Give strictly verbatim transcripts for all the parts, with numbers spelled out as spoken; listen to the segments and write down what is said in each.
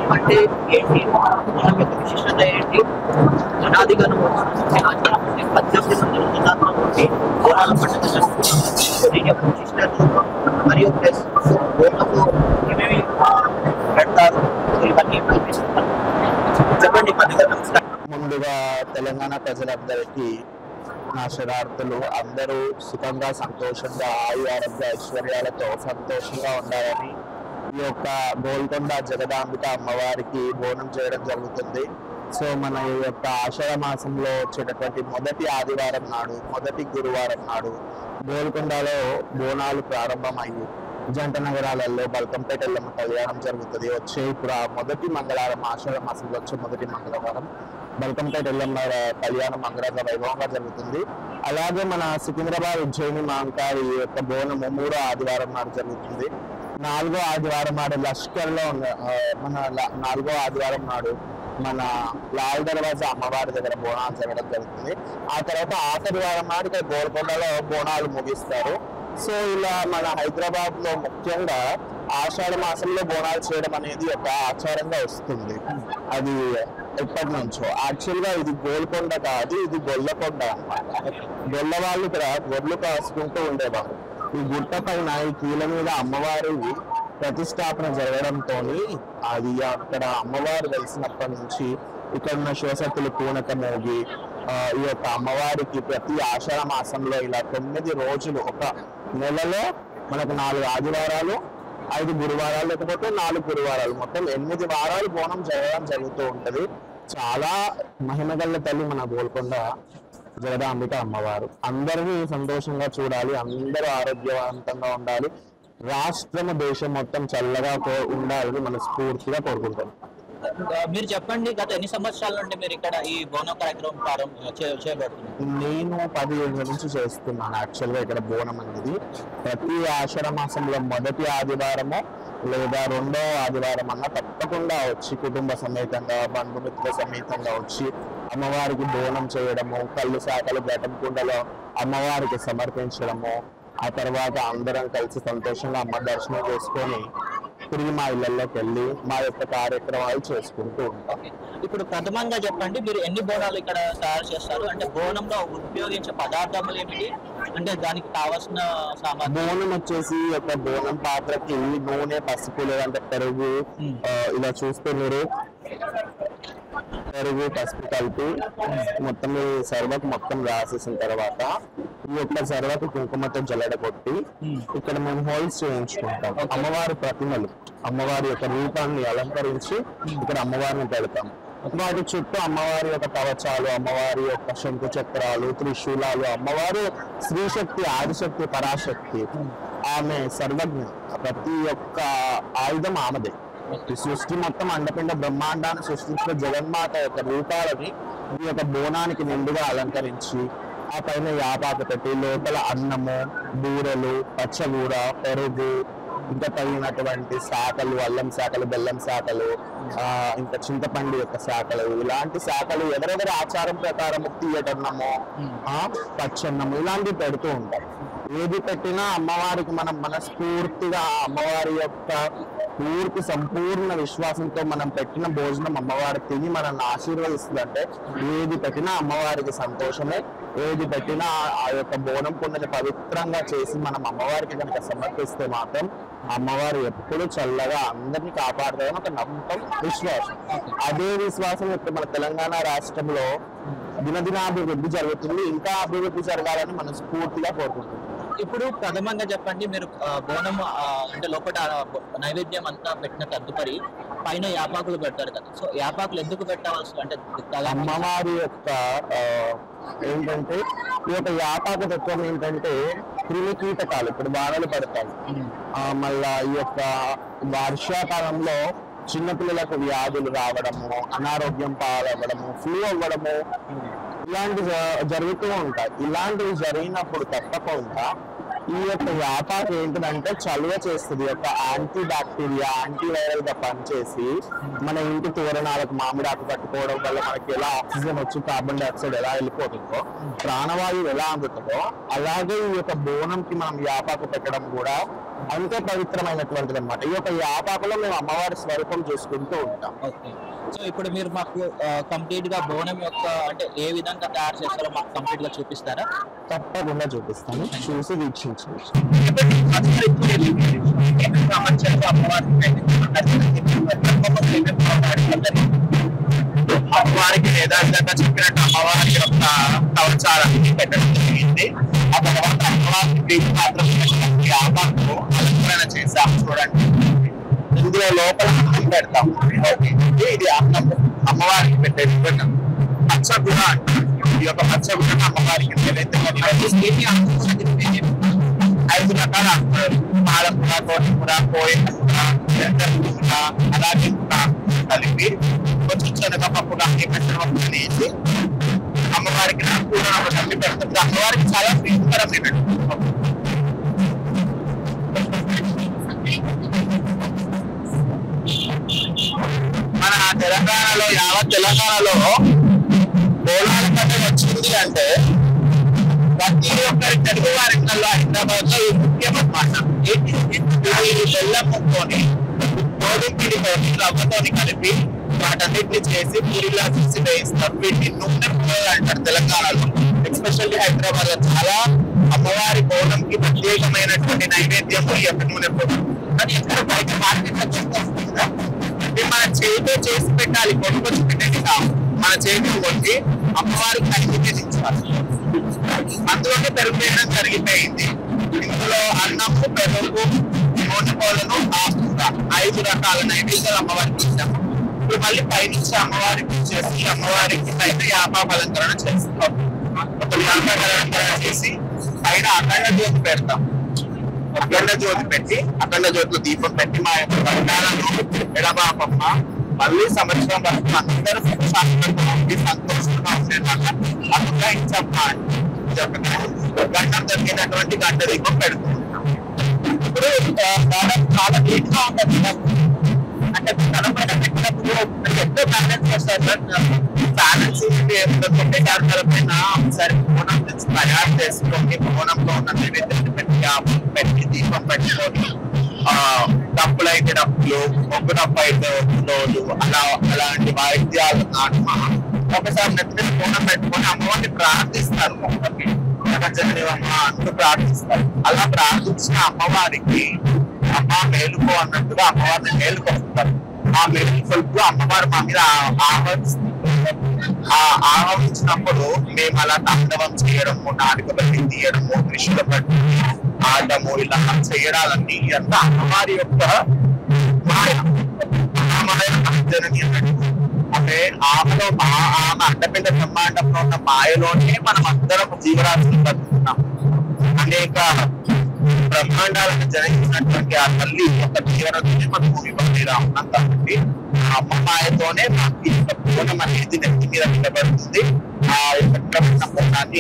అంటే ఏంటి మన యొక్క విశిష్టత ఏంటి? అనాదిగా వచ్చిన ఆచారం అంటే పద్దెనిమిది వందల శతాబ్దం నుండి బోనాల పండుగ జరుపుకుంటున్నారు. సో దీని యొక్క విశిష్టత మరియు ప్లస్ బోనము ఏమేమి పెడతారు, సో ఇవన్నీ చెప్పండి. పండుగ నమస్కారం. ముందుగా తెలంగాణ ప్రజలందరికీ నా శరార్థులు. అందరూ సుఖంగా సంతోషంగా ఆయు ఆరోగ్య ఐశ్వర్యాలతో సంతోషంగా ఉండాలని ఈ యొక్క గోల్కొండ జగదాంబిక అమ్మవారికి బోనం చేయడం జరుగుతుంది. సో మన ఈ యొక్క ఆషాఢ మాసంలో వచ్చేటటువంటి మొదటి ఆదివారం నాడు, మొదటి గురువారం నాడు గోల్కొండలో బోనాలు ప్రారంభమయ్యి జంట నగరాలలో బల్కంపేట ఎల్లమ్మ కళ్యాణం జరుగుతుంది. వచ్చే ఇప్పుడు ఆ మొదటి మంగళవారం, ఆషాఢ మాసంలో వచ్చే మొదటి మంగళవారం బల్కంపేట ఎల్లమ్మ కళ్యాణం అంగరంగ వైభవంగా జరుగుతుంది. అలాగే మన సికింద్రాబాద్ ఉజ్జయిని మహంకాళి యొక్క బోనము మూడో ఆదివారం నాడు జరుగుతుంది. నాలుగో ఆదివారం నాడు లష్కర్లో మన నాలుగో ఆదివారం నాడు మన లాల్ దర్వాజా అమ్మవారి దగ్గర బోనాలు జరగడం జరుగుతుంది. ఆ తర్వాత ఆఖరి వారం నాడు ఇక్కడ గోల్కొండలో బోనాలు ముగిస్తారు. సో ఇలా మన హైదరాబాద్ లో ముఖ్యంగా ఆషాఢ మాసంలో బోనాలు చేయడం అనేది ఒక ఆచారంగా వస్తుంది. అది ఎప్పటి నుంచో. యాక్చువల్ గా ఇది గోల్కొండ కాదు, ఇది గొల్లకొండ అన్నమాట. గొల్ల వాళ్ళు ఇక్కడ గొర్రెలు కాసుకుంటూ ఉండేవారు. ఈ గుట్ట పైన ఈ కీల మీద అమ్మవారి ప్రతిష్టాపన జరగడంతో అది అక్కడ అమ్మవారు వెలిసినప్పటి నుంచి ఇక్కడ ఉన్న శివసత్తులు పూనక మోగి ఈ యొక్క అమ్మవారికి ప్రతి ఆషాఢ మాసంలో ఇలా తొమ్మిది రోజులు, ఒక నెలలో మనకు నాలుగు ఆదివారాలు, ఐదు గురువారాలు, లేకపోతే నాలుగు గురువారాలు, మొత్తం ఎనిమిది వారాలు బోనం జరగడం జరుగుతూ ఉంటది. చాలా మహిమగల్ల తల్లి మన గోల్కొండ జగదాంబిక అమ్మవారు. అందరినీ సంతోషంగా చూడాలి, అందరూ ఆరోగ్యవంతంగా ఉండాలి, రాష్ట్రము దేశం మొత్తం చల్లగా ఉండాలని మనస్ఫూర్తిగా కోరుకుంటాం. మీరు చెప్పండి, గత ఎన్ని సంవత్సరాల నుండి మీరు ఇక్కడ ఈ బోనం కార్యక్రమం ప్రారంభం చేయబడుతుంది? నేను పది ఏళ్ళ నుంచి చేస్తున్నాను. యాక్చువల్గా ఇక్కడ బోనం అనేది ప్రతి ఆషాఢ మాసంలో మొదటి ఆదివారము లేదా రెండో ఆదివారం అన్న తప్పకుండా వచ్చి కుటుంబ సమేతంగా, బంధుమిత్రుల సమేతంగా వచ్చి అమ్మవారికి బోనం చేయడము, కళ్ళు శాఖలు ఘటం కుండలో అమ్మవారికి సమర్పించడము, ఆ తర్వాత అందరం కలిసి సంతోషంగా అమ్మ దర్శనం చేసుకొని తిరిగి మా ఇళ్లలోకి వెళ్ళి మా యొక్క కార్యక్రమాలు చేసుకుంటూ ఉంటాం. ఇప్పుడు ప్రథమంగా చెప్పండి, మీరు ఎన్ని బోనాలు ఇక్కడ తయారు చేస్తారు? అంటే బోనంలో ఉపయోగించే పదార్థాలు ఏమిటి, అంటే దానికి కావాల్సిన సామాగ్రి? బోనం వచ్చేసి ఒక బోనం పాత్రకి నూనె, పసుపు లేదంటే పెరుగు, ఇలా చూస్తే మీరు పెరుగు పసుపు కలిపి మొత్తం సర్వకు మొత్తం రాసేసిన తర్వాత ఈ యొక్క సర్వకు కుంకుమతో జల్లెడ కొట్టి ఇక్కడ మేము హోల్స్ చేయించుకుంటాం. అమ్మవారి ప్రతిమలు, అమ్మవారి యొక్క రూపాన్ని అలంకరించి ఇక్కడ అమ్మవారిని పెడతాం. వాటి చుట్టూ అమ్మవారి యొక్క కవచాలు, అమ్మవారి యొక్క శంకు చక్రాలు, త్రిశూలాలు, అమ్మవారు శ్రీశక్తి, ఆదిశక్తి, పరాశక్తి, ఆమె సర్వజ్ఞ. ప్రతి ఒక్క ఆయుధం ఆమెదే. ఈ సృష్టి మొత్తం అండపిండ బ్రహ్మాండాన్ని సృష్టించిన జగన్మాత యొక్క రూపాలని ఈ యొక్క బోనానికి నిండుగా అలంకరించి ఆ పైన యాపాకు పెట్టి లోపల అన్నము, బూరెలు, పచ్చగూర, పెరుగు, ఇంకా తగినటువంటి శాఖలు, అల్లం శాఖలు, బెల్లం శాఖలు, ఆ ఇంకా చింతపండు యొక్క శాఖలు, ఇలాంటి శాఖలు ఎవరెవరి ఆచారం ప్రకారం తీయటన్నము, ఆ పచ్చన్నము ఇలాంటివి పెడుతూ ఉంటారు. ఏది పెట్టినా అమ్మవారికి మనం మనస్ఫూర్తిగా అమ్మవారి యొక్క పూర్తి సంపూర్ణ విశ్వాసంతో మనం పెట్టిన భోజనం అమ్మవారి తిని మనల్ని ఆశీర్వదిస్తుంది. అంటే ఏది పెట్టినా అమ్మవారికి సంతోషమే. ఏది పెట్టినా ఆ యొక్క బోనం కుండని పవిత్రంగా చేసి మనం అమ్మవారికి కనుక సమర్పిస్తే మాత్రం అమ్మవారు ఎప్పుడు చల్లగా అందరినీ కాపాడుతారని ఒక నమ్మకం, విశ్వాసం. అదే విశ్వాసం ఇప్పుడు మన తెలంగాణ రాష్ట్రంలో దినదినాభివృద్ధి జరుగుతుంది. ఇంకా అభివృద్ధి జరగాలని మనం స్ఫూర్తిగా కోరుకుంటున్నాం. ఇప్పుడు ప్రథమంగా చెప్పండి, మీరు బోనం అంటే లోపల నైవేద్యం అంతా పెట్టిన తదుపరి పైన యాపాకులు పెడతారు కదా, సో యాపాకులు ఎందుకు పెట్టాల్సి? అంటే అమ్మవారి యొక్క ఏంటంటే ఈ యొక్క యాపాకు తత్వం ఏంటంటే క్రిమి కీటకాలు ఇప్పుడు బాధలు పడతాయి. మళ్ళా ఈ యొక్క వర్షాకాలంలో చిన్నపిల్లలకు వ్యాధులు రావడము, అనారోగ్యం పాలవ్వడము, ఫ్లూ అవ్వడము ఇలాంటివి జరుగుతూ ఉంటాయి. ఇలాంటివి జరిగినప్పుడు తప్పకుండా ఈ యొక్క యాపాకు ఏంటిదంటే చలువ చేస్తుంది. యొక్క యాంటీ బ్యాక్టీరియా, యాంటీ వైరల్ గా పనిచేసి మన ఇంటి తోరణాలకు మామిడాకు కట్టుకోవడం వల్ల మనకి ఎలా ఆక్సిజన్ వచ్చి కార్బన్ డైఆక్సైడ్ ఎలా వెళ్ళిపోతుందో, ప్రాణవాయువు ఎలా అందుతుందో, అలాగే ఈ యొక్క బోనంకి మనం యాపాకు పెట్టడం కూడా అంతే పవిత్రమైనటువంటిది అనమాట. ఈ యొక్క యాపాకులో మేము అమ్మవారి స్వరూపం చూసుకుంటూ ఉంటాం. ఓకే. సో ఇప్పుడు మీరు మాకు కంప్లీట్ గా బోనం యొక్క అంటే ఏ విధంగా తయారు చేస్తారో మాకు కంప్లీట్ గా చూపిస్తారా? తప్పకుండా చూపిస్తాను, చూసి వీక్షించవచ్చు. అమ్మవారికి యథార్థంగా చెప్పినట్టు అమ్మవారి యొక్క కవచాలన్నీ పెట్టడం జరిగింది. ఆ తర్వాత అమ్మవారికి మాత్రం ఆపాకు అలంకరణ చేసాం. చూడండి, ఇందులో లోపల అన్నం పెడతాం. ఇది అన్నం అమ్మవారికి పెట్టేది పచ్చగుణ అంటారు. ఈ యొక్క పచ్చగుణ అమ్మవారికి ఐదు రకాల పాలకూర, తోటకూర, కోయిల కూర, అలాగే కలిపి కొంచెం శనగపప్పు కానీ పెసరపప్పు అనేసి అమ్మవారికి కూర కలిపి పెడుతుంది. అమ్మవారికి చాలా ప్రీతికరమైనది. మన తెలంగాణలో యావత్ తెలంగాణలో బోనాల పండుగ వచ్చింది అంటే ప్రతి ఒక్కరి తెలుగు వారి హైదరాబాద్ లో ముఖ్యమన్నమాట. బెల్లం ముక్కొని గోధుమపిండితోని రవ్వతోని కలిపి వాటన్నిటిని చేసి పూరిలా తీసి వేయిస్తారు. వీటిని నూనె పూలు అంటారు తెలంగాణలో, ఎస్పెషల్లీ హైదరాబాద్ లో. చాలా అమ్మవారి బోనంకి ప్రత్యేకమైనటువంటి నైవేద్యం ఈ యొక్క నూనె పూలు. కానీ ఎక్కడ బయట మార్కెట్ లో మన చేతితో చేసి పెట్టాలి, కొనుక్కొచ్చి పెట్టేది కాదు. మన చేతిని కొట్టి అమ్మవారికి నైవేద్యించాలి. అందులోనే పెరుగు వేయడం జరిగిపోయింది. ఇందులో అన్నము, పెరుగు, నూనె పూలను, ఆకుర ఐదు రకాల నైవేద్యాలు అమ్మవారికి ఇచ్చాము. ఇప్పుడు మళ్ళీ పైనుంచి అమ్మవారికి చేసి అమ్మవారికి పైన యాపాకు అలంకరణ చేస్తాం. ఒక యాపాకు అలంకరణ చేసి పైన అఖండ జ్యోతి పెడతాం. అఖండ జ్యోతి పెట్టి అఖండ జ్యోతిలో దీపం పెట్టి మా యొక్క వర్గాలను ఎడబాపమ్మ మళ్ళీ సంవత్సరం వరకు అందరూ సంతోషంగా ఉండేలాగా అనుగ్రహించమ్మా అని గంటం జరిగినటువంటి గంట దీపం పెడుతున్నాం. ఇప్పుడు చాలా నీట్ గా ఉంటుంది. అంటే తన పైన పెట్టినప్పుడు ఎంతో బ్యాలెన్స్ చేస్తారు సార్. బ్యాలెన్స్ పెట్టే కారణాల పైన ఒకసారి బోనం తెచ్చి తయారు చేసుకొని బోనంలో ఉన్న నైవేద్యాన్ని పెట్టి పెట్టి దీపం పెట్టుకొని ఆ డప్పులు అయితే డప్పులు, ఒగ్గు డప్పు అయితే ఒగ్గులోలు, అలా అలాంటి వాయిద్యాలు నాటమ ఒకసారి నెత్తి బోనం పెట్టుకొని అమ్మవారిని ప్రార్థిస్తారు. ఒక్కరికి జగదేవమ్మ అంటూ ప్రార్థిస్తారు. అలా ప్రార్థించిన అమ్మవారికి అమ్మ మేలుకో అన్నట్టుగా అమ్మవారిని మేలుకొస్తారు. ఆ మేలుకొల్పు అమ్మవారు మా మీద ఆహ్వానిస్తుంది. ఆ ఆహ్వానించినప్పుడు మేము అలా తాండవం చేయడము, నాలుక బట్టి తీయడము, త్రిశూల బట్టి ఆడము, ఇలా చేయడాలన్నీ అంతా అమ్మవారి యొక్క మాయ. మాయ జనని అన్నట్టు. అంటే ఆమెలో ఆమె అండపిండ బ్రహ్మాండంలో ఉన్న మాయలోనే మనం అందరం జీవరాశులు బతుకుతున్నాం. అనేక బ్రహ్మాండాలను జనించినటువంటి ఆ తల్లి యొక్క జీవనతోనే మన భూమి మీద ఉన్నాం కాబట్టి ఆ అమ్మ మాయతోనే మాకు ఈ యొక్క పూర్ణం అనేది నెత్తి మీద నిలబడుతుంది. ఆ యొక్క పూర్ణాన్ని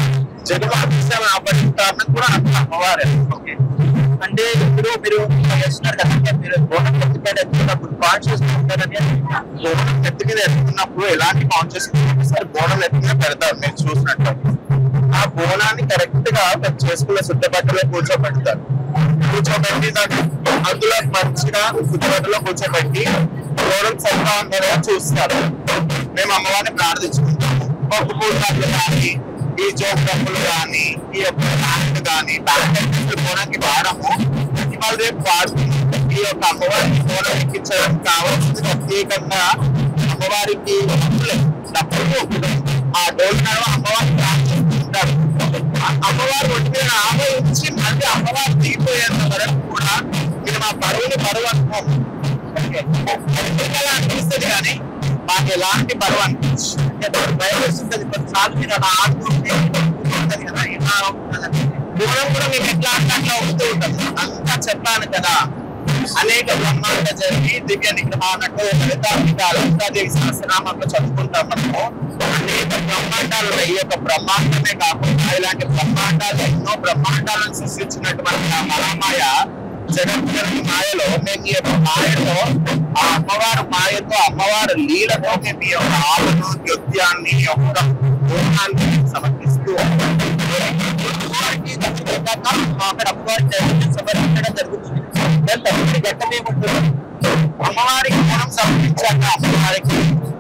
జగన్ ఆపడానికి కూడా అంత అమ్మవారే. అంటే ఇప్పుడు మీరు చేస్తున్నారు కదా, మీరు బోనం ఎత్తి మీద ఎత్తుకున్నప్పుడు కాన్షియస్ ఉంటారని బోనం ఎత్తి మీద ఎత్తుకున్నప్పుడు ఎలాంటి కాన్షియస్ సార్ బోనం ఎత్తి మీద పెడతారు. మీరు చూసినట్టు ఆ బోనాన్ని కరెక్ట్ గా చేసుకున్న శుద్ధబట్టలో కూర్చోబెడతారు. కూర్చోబెట్టి దాన్ని అందులో మంచిగా శుద్ధబట్టలో కూర్చోబెట్టి బోనం సరిగా ఉందో చూస్తారు. మేము అమ్మవారిని ప్రార్థించుకుంటాము. పప్పు పూలు కానీ, ఈ జోక్ డబ్బులు కానీ, ఈ యొక్క బ్యాంక్ కానీ, బ్యాంక్ బోనానికి వాడము. ఇవాళ రేపు వాడుతుంది. ఈ యొక్క అమ్మవారికి బోనం ఎక్కించడం కావాల్సింది ప్రత్యేకంగా అమ్మవారికి డబ్బులు ఆ డోల్నాడు అమ్మవారికి ప్రార్థిస్తుంటారు. అమ్మవారు ఒంటి ఆమోదించి మళ్ళీ అమ్మవారు దిగిపోయేంత వరకు కూడా మీరు మా బరువుని బరువు అనుకోము. అనిపిస్తుంది కానీ మాకు ఎలాంటి బరువు అనిపించింది భయం వేస్తుంది. కొన్నిసార్లు మీరు అలా ఆడుతుంటే కదా ఇలా ఉంటుందని దూరం కూడా మేము ఎట్లా అంటే అట్లా వస్తూ ఉంటాం. అంతా చెప్పాను కదా, అనేక బ్రహ్మాండ జరిగి దివ్య నిగ్రహాన్నట్టు లలితాదేవి సహస్రనామంలో చదువుకుంటాం. మనము అనేక బ్రహ్మాండాలు ఈ యొక్క బ్రహ్మాండమే కాకుండా ఇలాంటి బ్రహ్మాండాలు ఎన్నో బ్రహ్మాండాలను సృష్టించినటువంటి ఆ మహామాయ జగత్తుని మాయలో మేము ఈ యొక్క మాయతో ఆ అమ్మవారు మాయతో అమ్మవారు లీలతో మేము ఈ యొక్క ఆవును నృత్యాన్ని యొక్క పూర్ణాన్ని సమర్పిస్తూ విధంగా అక్కడ అమ్మవారికి సమర్పించడం జరుగుతుంది. తదుపరి ఘట్టం ఏముంటుంది, అమ్మవారికి మనం సమర్పించాక అమ్మవారికి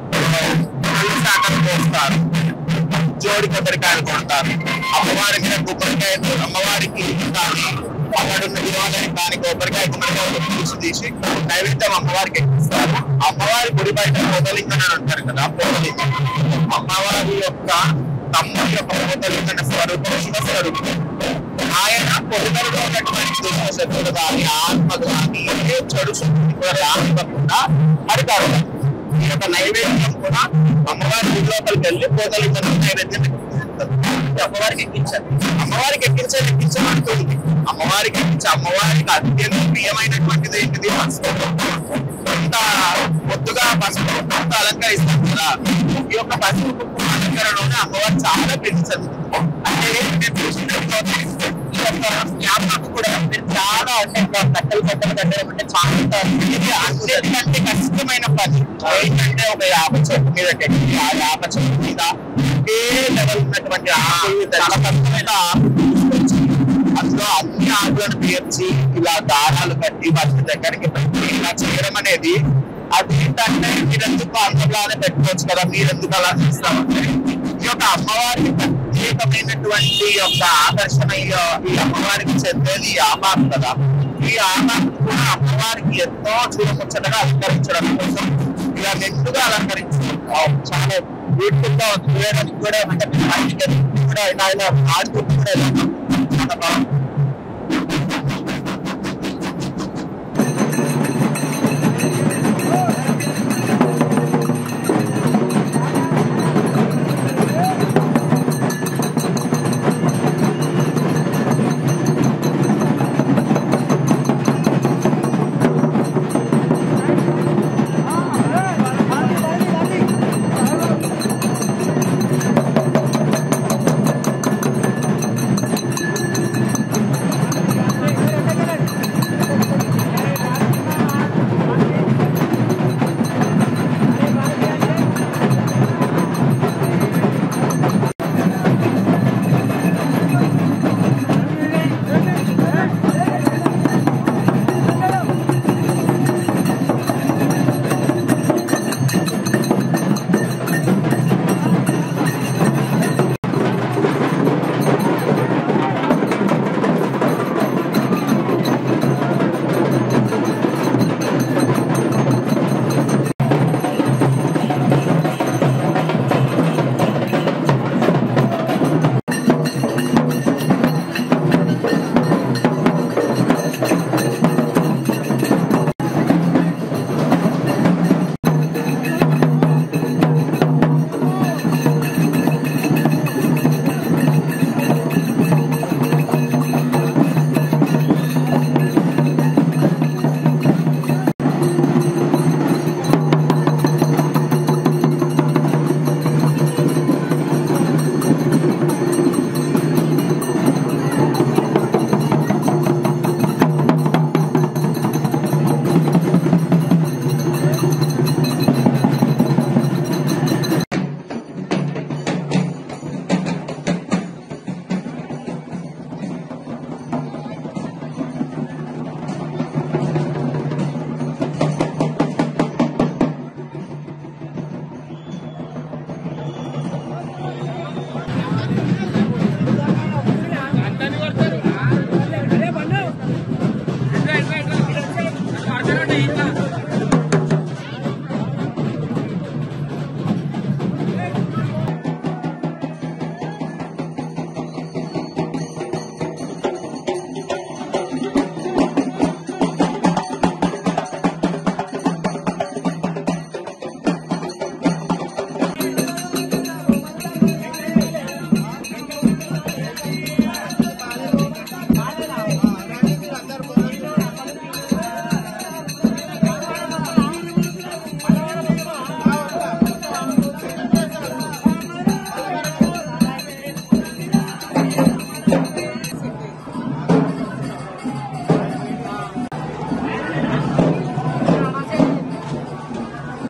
పోస్తారు, జోడి కొబ్బరికాయలు కొడతారు, అమ్మవారి మీద కొబ్బరికాయలు అమ్మవారికి కానీ అక్కడున్న దేవాలయం కానీ కొబ్బరికాయ కొబ్బరికాయలు తీసి తీసి నైవేద్యం అమ్మవారికి ఎక్కిస్తారు. అమ్మవారి గుడి బయట పొదలింగం అని అంటారు కదా, పొదలింగం అమ్మవారి యొక్క తమ్ముడి యొక్క పొదలింగం స్వరూపం శివ స్వరూపం. ఆయన పొదలలో ఉన్నటువంటి దుష్టశక్తులు కానీ ఆత్మలు కానీ ఏ చెడు శక్తులు కూడా రానివ్వకుండా అడిగారు. ఈ యొక్క నైవేద్యం కూడా అమ్మవారి గుడి లోపలికి వెళ్ళి పొదలింగం నైవేద్యం అమ్మవారికి ఎక్కించాలి. అమ్మవారికి ఎక్కించే ఎక్కించమంటుంది. అమ్మవారికి ఎక్కించి అమ్మవారికి అత్యంత ప్రియమైనటువంటిది ఏంటిది పసుపు. ఇంత పొద్దుగా పసుపు అంత అలంకరిస్తాం కదా, ఈ యొక్క పసుపు కుంకుమ అలంకరణలోనే అమ్మవారు చాలా ప్రీతిస్తుంది. అంటే నేను చూసినట్టుగా ఈ యొక్క జ్ఞాపకం కూడా మీరు చాలా అంటే కట్టలు కట్టలు కట్టడం అంటే చాలా ఇది అన్నిటికంటే కష్టమైన పని. ఏంటంటే ఒక యాప చెట్టు మీద కట్టి ఆ యాప చెట్టు మీద ఏ లెవెల్ ఉన్నటువంటి ఆకులు చాలా కష్టమైన ఆకులు తీసుకొచ్చి అందులో అన్ని ఆకులను పేర్చి ఇలా దారాలు కట్టి వాటి దగ్గరికి పెట్టి ఇలా చేయడం అనేది అది ఏంటంటే మీరెందుకు అంతలానే పెట్టుకోవచ్చు కదా, మీరెందుకు అలా చేస్తామంటే ఈ యొక్క అమ్మవారికి ప్రత్యేకమైనటువంటి యొక్క ఆకర్షణ ఈ అమ్మవారికి చెందేది ఈ ఆపాకు కదా. ఈ ఆపాకు కూడా అమ్మవారికి ఎంతో చూడముచ్చటగా అలంకరించడం కోసం ఇలా నిండుగా అలంకరించడం చాలా బ్యూటిఫుల్ గా చూడడానికి కూడా అంటే కూడా ఆయన ఆడుకుంటూ కూడా చాలా బాగుంది.